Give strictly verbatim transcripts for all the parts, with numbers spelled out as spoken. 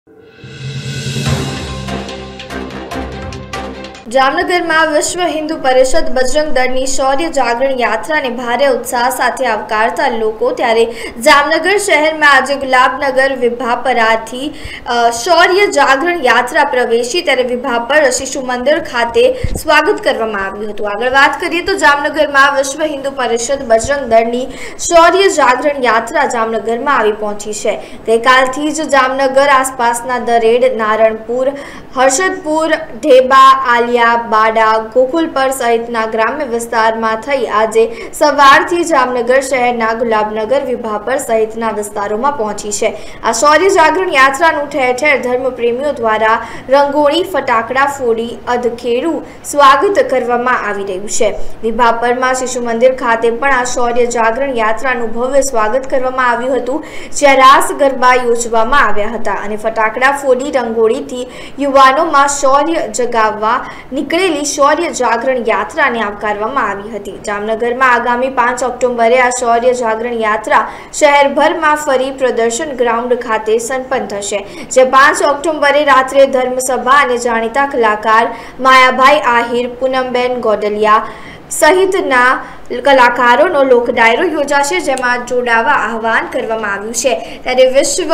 जामनगर में विश्व हिंदू परिषद बजरंग दळनी शौर्य जागरण यात्रा ने भारे उत्साह साथ आवकारता लोको त्यारे जामनगर शहर में आज गुलाबनगर विभापरा थी शौर्य जागरण यात्रा प्रवेशी त्यारे विभापर शिशु मंदिर खाते स्वागत करवामां आव्युं हतुं। आगळ वात करीए तो जामनगर में विश्व हिंदू परिषद बजरंग दळनी शौर्य जागरण यात्रा जामनगर में आवी पहोंची छे। गईकालथी ज जामनगर आसपासना दरेड, नारणपुर, हर्षदपुर, ढेबा, आलिया, बाड़ा, गोकुलपर सहितना ग्राम्य विस्तार में थई आजे सवारथी जामनगर शहरना गुलाबनगर, विभापर सहितना विस्तारों में पहुंची है। आ शौर्य जागरण यात्रानुं ठेर ठेर धर्मप्रेमीओ द्वारा रंगोळी, फटाकड़ा फोड़ी अधखेरू स्वागत करवामां आवी रह्युं छे। विभापर में शिशु मंदिर खाते पण आ शौर्य जागरण यात्रानुं भव्य स्वागत करवामां आव्युं हतुं, ज्यां रास गरबा योजवामां आव्या हता अने फटाकड़ा फोड़ी रंगोळीथी युवानों में शौर्य जगाववा निकळेली शौर्य जागरण यात्रा ने आवकारवामां आवी हती। जामनगर में आगामी पांच ऑक्टोबरे आ शौर्य जागरण यात्रा शहरभर में फरी प्रदर्शन ग्राउंड खाते संपन्न थशे, जे पांच ऑक्टोबरे रात्रे धर्मसभा अने जाणीता कलाकार मायाभाई आहिर, पूनमबेन गोडलिया सहितना कलाकारों लोक डायरो योजाशे, जेमां जोडावा आह्वान करवामां आव्युं छे। त्यारे विश्व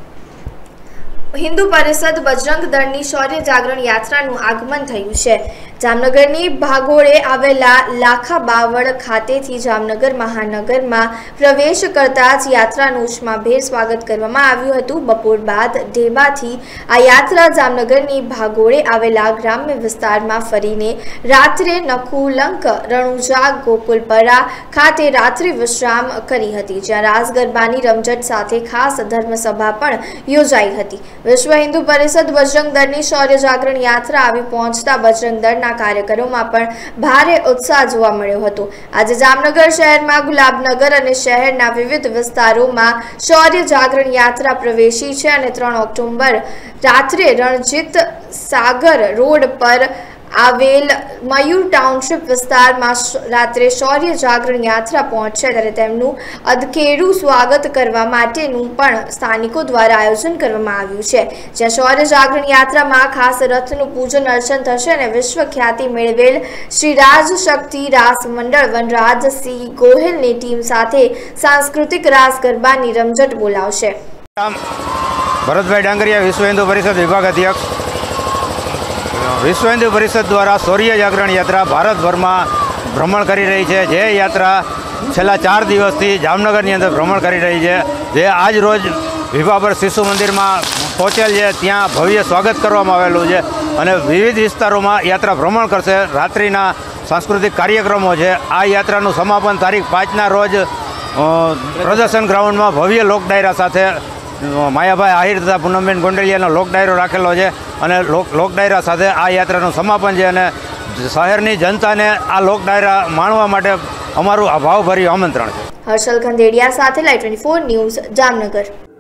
हिंदू परिषद बजरंग दळनी शौर्य जागरण यात्रानुं आगमन थयुं छे। जामनगरनी भागोळे आवेला लाखा बावड़ खातेथी जामनगर महानगर में प्रवेश करता ज यात्रानुं उष्माभेर स्वागत करवामां आव्युं हतुं। बपोर बाद ढेबाथी आ यात्रा जामनगरनी भागोळे आवेला ग्राम्य विस्तार में फरीने रात्रे नकुलंक, रणुजा, गोकुलपरा खाते रात्रि विश्राम करी हती, ज्यां रास गरबानी रमझट साथे खास धर्मसभा पण योजाई हती। विश्व हिंदू परिषद बजरंग दळनी शौर्य जागरण यात्रा आवी पहोंचता बजरंग दळना कार्यकरों में पण भारे उत्साह जोवा मळ्यो हतो। आज जामनगर शहर में गुलाबनगर और शहरना विविध विस्तारों में शौर्य जागरण यात्रा प्रवेशी है और त्रण ऑक्टोबर रात्रे रणजीत सागर रोड पर आवेल मयूर टाउनशीप विस्तार में रात्रे शौर्य जागरण यात्रा पहुंचे त्यारे तेमनुं अधखेरू स्वागत करवा माटेनुं पण स्थानिकों द्वारा आयोजन करवामां आव्युं छे, ज्यां शौर्य जागरण यात्रा में खास रथनुं पूजन अर्चन थशे अने विश्व ख्याति मेळवेल श्री राज शक्ति रास मंडल वनराज सिंह गोहिलनी टीम साथे सांस्कृतिक रास गरबानी रमझट बोलावशे। भरतभाई डांगरिया, विश्व हिंदू परिषद विभाग अध्यक्ष। विश्व हिंदू परिषद द्वारा शौर्य जागरण यात्रा भारतभर में भ्रमण करी रही है, जे यात्रा छेल्ला चार दिवसथी जामनगरनी अंदर भ्रमण करी रही है, जे आज रोज विभापर शिशु मंदिर में पहुँचेल है, त्यां भव्य स्वागत करवामां आवेलुं छे अने विविध विस्तारों में यात्रा भ्रमण करशे। रात्रिना सांस्कृतिक कार्यक्रमों है। आ यात्रानुं समापन तारीख पांचना रोज प्रदर्शन ग्राउंड में भव्य लोक डायरा साथे मायाभाई आहिर तथा पूनमबेन गोंडलियानो लोक डायरो राखेलो है अने लोक लोक डायरा साथे आ यात्रानुं समापन है अने शहरनी जनताने आ लोक डायरा माणवा माटे अमारुं भावभर्युं आमंत्रण छे। हर्षल खंडेड़िया साथे लाइव चौबीस न्यूज़ जामनगर।